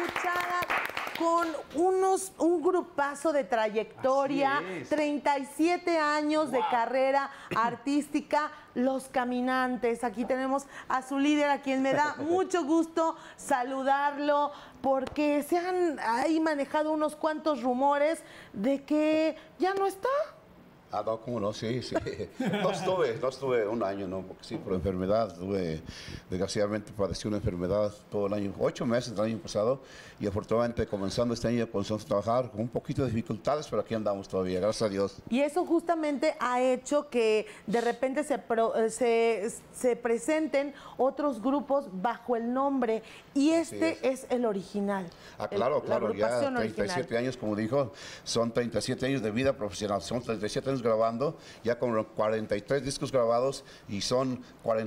Cuchara con un grupazo de trayectoria, 37 años de carrera artística, Los Caminantes. Aquí tenemos a su líder, a quien me da mucho gusto saludarlo, porque se han ahí manejado unos cuantos rumores de que ya no está. Ah, no, cómo no, sí. No estuve un año, no, porque sí, por enfermedad, desgraciadamente padecí una enfermedad todo el año, 8 meses del año pasado, y afortunadamente comenzando este año comenzamos a trabajar con un poquito de dificultades, pero aquí andamos todavía, gracias a Dios. Y eso justamente ha hecho que de repente se presenten otros grupos bajo el nombre, y este es el original. Ah, claro, ya 37 original. años, como dijo, son 37 años de vida profesional, son 37 años grabando, ya con 43 discos grabados, y son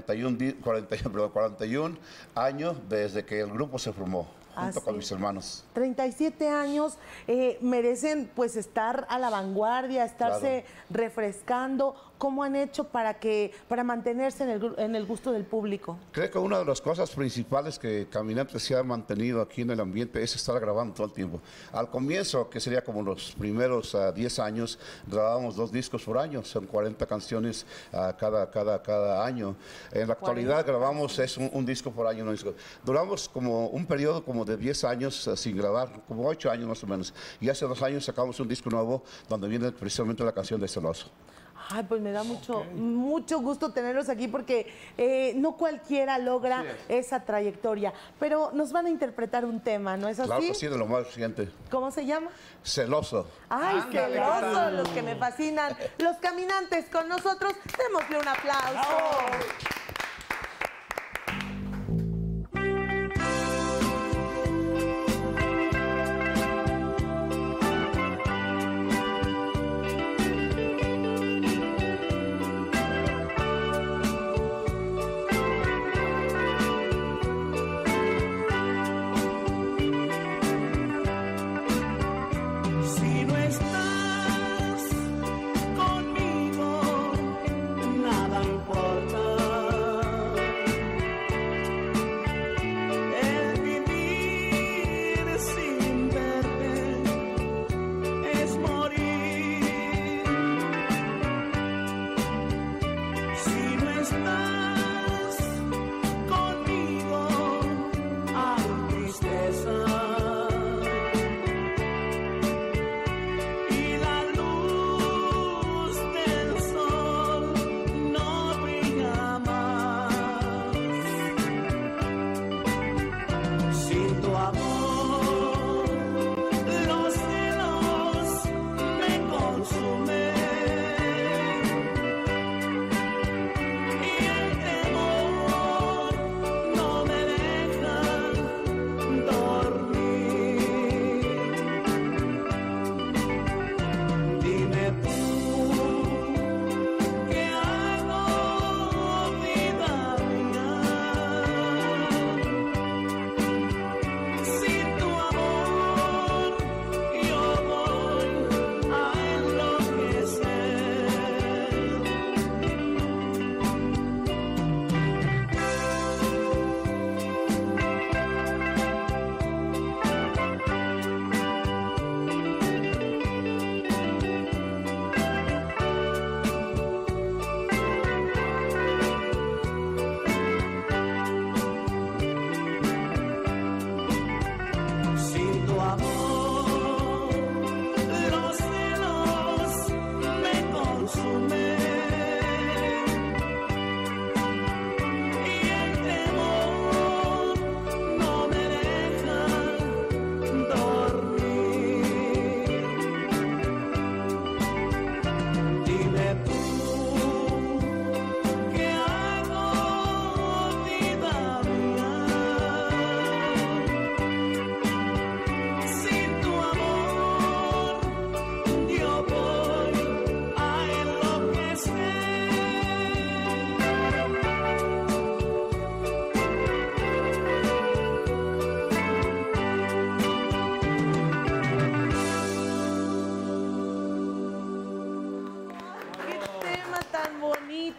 41 años desde que el grupo se formó, junto con mis hermanos. 37 años, merecen pues estar a la vanguardia, estarse refrescando. ¿Cómo han hecho para mantenerse en el gusto del público? Creo que una de las cosas principales que Caminantes se ha mantenido aquí en el ambiente es estar grabando todo el tiempo. Al comienzo, que sería como los primeros 10 años, grabábamos 2 discos por año, son 40 canciones cada año. En la actualidad grabamos un disco por año. Duramos como un periodo como de 10 años sin grabar, como 8 años más o menos. Y hace 2 años sacamos un disco nuevo donde viene precisamente la canción de Celoso. Ay, pues me da mucho gusto tenerlos aquí, porque no cualquiera logra esa trayectoria. Pero nos van a interpretar un tema, ¿no es así? Claro que sí, de lo más reciente. ¿Cómo se llama? Celoso. Ay, celoso, los que me fascinan. Los Caminantes con nosotros, démosle un aplauso. ¡Bravo! Nada importa.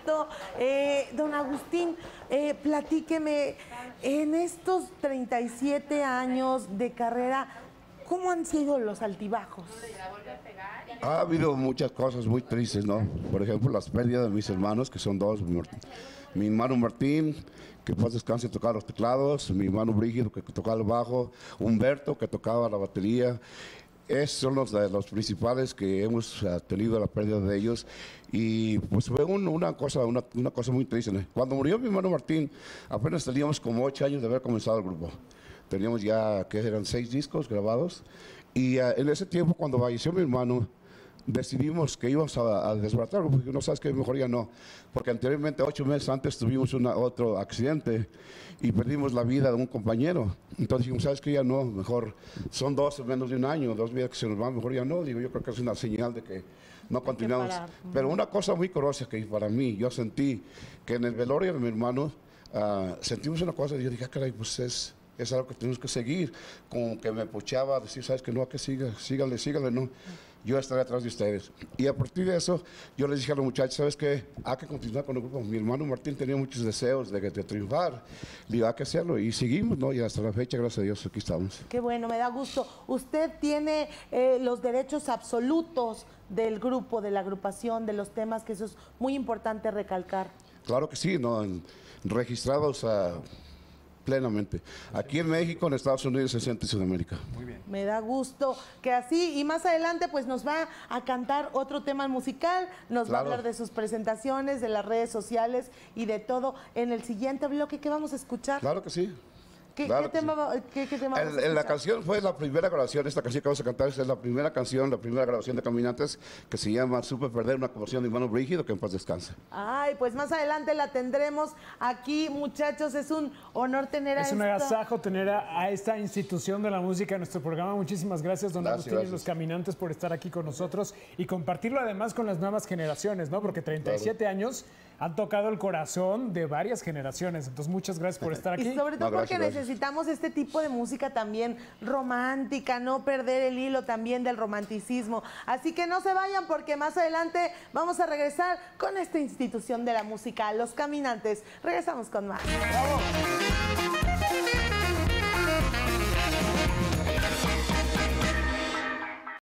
gusto. Don Agustín, platíqueme, en estos 37 años de carrera, ¿cómo han sido los altibajos? Ha habido muchas cosas muy tristes, ¿no? Por ejemplo, las pérdidas de mis hermanos, que son dos. Mi hermano Martín, que paz descanse, tocaba los teclados. Mi hermano Brígido, que tocaba el bajo. Humberto, que tocaba la batería. Esos son los principales que hemos tenido la pérdida de ellos. Y pues fue una cosa muy triste, ¿no? Cuando murió mi hermano Martín, apenas teníamos como 8 años de haber comenzado el grupo. Teníamos ya, que eran 6 discos grabados. Y en ese tiempo, cuando falleció mi hermano, decidimos que íbamos a desbaratarlo, porque no sabes que mejor ya no. Porque anteriormente, 8 meses antes, tuvimos otro accidente y perdimos la vida de un compañero. Entonces dijimos, sabes que ya no, mejor son 2 en menos de un año, 2 vidas que se nos van, mejor ya no. Digo, yo creo que es una señal de que no continuamos. Pero una cosa muy curiosa que para mí, yo sentí que en el velorio de mi hermano, sentimos una cosa y yo dije, caray, pues es algo que tenemos que seguir. Como que me puchaba, decir, sabes que no, que sígale, no. Yo estaré atrás de ustedes. Y a partir de eso, yo les dije a los muchachos, ¿sabes qué? Hay que continuar con el grupo. Mi hermano Martín tenía muchos deseos de triunfar. Le digo, hay que hacerlo. Y seguimos, ¿no? Y hasta la fecha, gracias a Dios, aquí estamos. Qué bueno, me da gusto. Usted tiene los derechos absolutos del grupo, de la agrupación, de los temas, que eso es muy importante recalcar. Claro que sí, ¿no? Registrados plenamente. Aquí en México, en Estados Unidos, en Centro y Sudamérica. Muy bien. Me da gusto que así, y más adelante pues nos va a cantar otro tema musical, nos va a hablar de sus presentaciones, de las redes sociales y de todo en el siguiente bloque. ¿Qué vamos a escuchar? Claro que sí. ¿Qué tema vamos a escuchar? La canción fue la primera grabación, esta canción que vamos a cantar es la primera canción, la primera grabación de Caminantes, que se llama Supe Perder, una composición de Iván Brígido, que en paz descanse. Ay, pues más adelante la tendremos aquí, muchachos, es un honor tener Es un agasajo tener a esta institución de la música en nuestro programa. Muchísimas gracias, don Agustín y los Caminantes, por estar aquí con nosotros y compartirlo además con las nuevas generaciones, ¿no? Porque 37 años han tocado el corazón de varias generaciones. Entonces, muchas gracias por estar aquí. Y sobre todo porque necesitamos este tipo de música también romántica, no perder el hilo también del romanticismo. Así que no se vayan porque más adelante vamos a regresar con esta institución de la música, Los Caminantes. Regresamos con más. ¡Bravo!